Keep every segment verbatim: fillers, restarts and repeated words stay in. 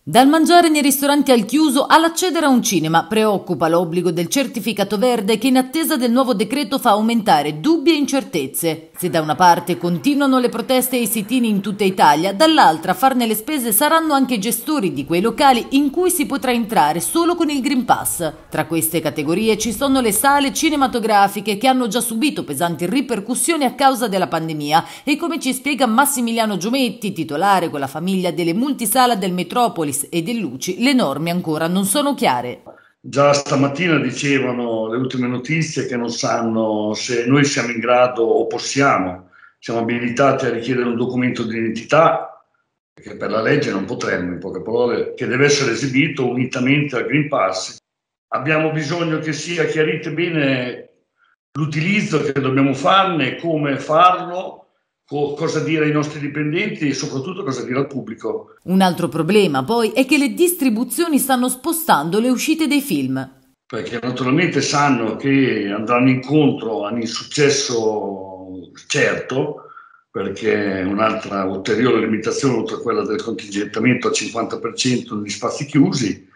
Dal mangiare nei ristoranti al chiuso all'accedere a un cinema, preoccupa l'obbligo del certificato verde che in attesa del nuovo decreto fa aumentare dubbi e incertezze. Se da una parte continuano le proteste e i sit-in in tutta Italia, dall'altra a farne le spese saranno anche i gestori di quei locali in cui si potrà entrare solo con il Green Pass. Tra queste categorie ci sono le sale cinematografiche che hanno già subito pesanti ripercussioni a causa della pandemia e, come ci spiega Massimiliano Giometti, titolare con la famiglia delle multisala del Metropolis e del Luci, le norme ancora non sono chiare. Già stamattina dicevano le ultime notizie che non sanno se noi siamo in grado o possiamo, siamo abilitati a richiedere un documento di identità, che per la legge non potremmo, in poche parole, che deve essere esibito unitamente al Green Pass. Abbiamo bisogno che sia chiarito bene l'utilizzo che dobbiamo farne, come farlo, cosa dire ai nostri dipendenti e soprattutto cosa dire al pubblico. Un altro problema poi è che le distribuzioni stanno spostando le uscite dei film. Perché naturalmente sanno che andranno incontro a un insuccesso certo, perché un'altra ulteriore limitazione oltre a quella del contingentamento al cinquanta per cento negli spazi chiusi,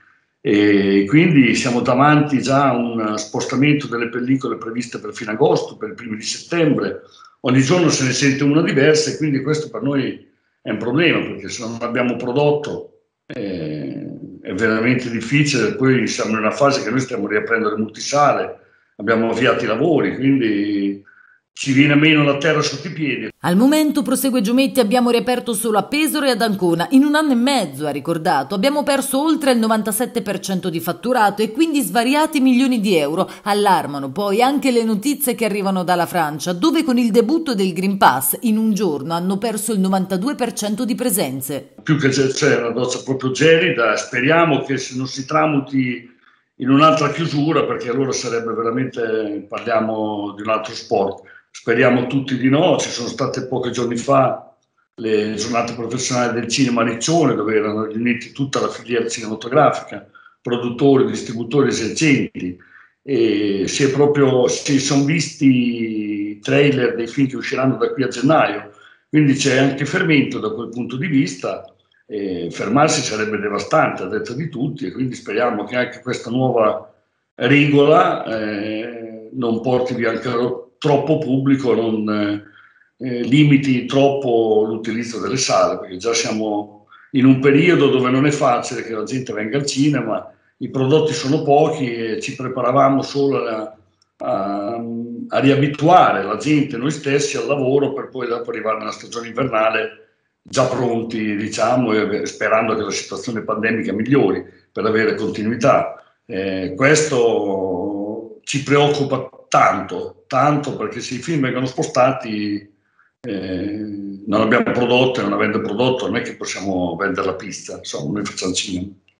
e quindi siamo davanti già a un spostamento delle pellicole previste per fine agosto, per i primi di settembre. Ogni giorno se ne sente una diversa e quindi questo per noi è un problema, perché se non abbiamo prodotto eh, è veramente difficile. Poi siamo in una fase che noi stiamo riaprendo le multisale, abbiamo avviato i lavori, quindi ci viene meno la terra sotto i piedi. Al momento, prosegue Giometti, abbiamo riaperto solo a Pesaro e ad Ancona. In un anno e mezzo, ha ricordato, abbiamo perso oltre il novantasette per cento di fatturato e quindi svariati milioni di euro. Allarmano poi anche le notizie che arrivano dalla Francia, dove con il debutto del Green Pass in un giorno hanno perso il novantadue per cento di presenze. Più che c'è una doccia proprio gelida, speriamo che non si tramuti in un'altra chiusura, perché allora sarebbe veramente, parliamo di un altro sport. Speriamo tutti di no. Ci sono state pochi giorni fa le giornate professionali del cinema a Riccione, dove erano riuniti tutta la filiera cinematografica, produttori, distributori, esercenti, e si, è proprio, si sono visti i trailer dei film che usciranno da qui a gennaio, quindi c'è anche fermento da quel punto di vista. E fermarsi sarebbe devastante a detta di tutti, e quindi speriamo che anche questa nuova regola eh, non porti via anche troppo pubblico, non eh, limiti troppo l'utilizzo delle sale, perché già siamo in un periodo dove non è facile che la gente venga al cinema, i prodotti sono pochi e ci preparavamo solo a, a, a riabituare la gente, noi stessi, al lavoro, per poi dopo arrivare nella stagione invernale già pronti, diciamo, e sperando che la situazione pandemica migliori per avere continuità. Eh, questo ci preoccupa tanto, tanto, perché se i film vengono spostati eh, non abbiamo prodotto, e non avendo prodotto non è che possiamo vendere la pista, insomma, noi facciamo cinema.